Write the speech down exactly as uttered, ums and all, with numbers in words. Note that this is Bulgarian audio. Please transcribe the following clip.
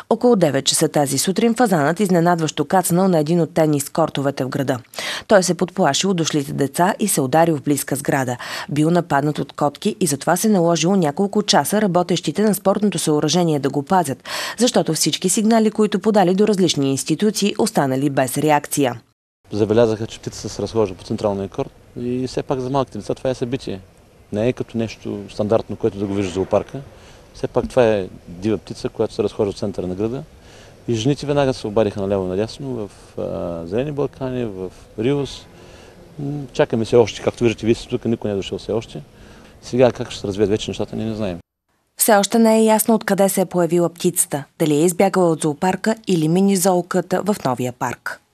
Около девет часа тази сутрин фазанът изненадващо кацнал на един от тенис кортовете в града. Той се подплашил от дошлите деца и се ударил в близка сграда. Бил нападнат от котки и затова се наложило няколко часа работещите на спортното съоръжение да го пазят, защото всички сигнали, които подали до различни институции, останали без реакция. Забелязаха, че птицата се разхожда по централния корт и все пак за малките деца това е събитие. Не е като нещо стандартно, което да го вижда в зоопарка. Все пак това е дива птица, която се разхожда в центъра на града. И жените веднага се обадиха наляво надясно в а, Зелени Балкани, в Риос. Чакаме се още, както виждате, вие сте тук, никой не е дошъл все още. Сега как ще се развият вече нещата, ние не знаем. Все още не е ясно откъде се е появила птицата, дали е избягала от зоопарка или мини-зооката в новия парк.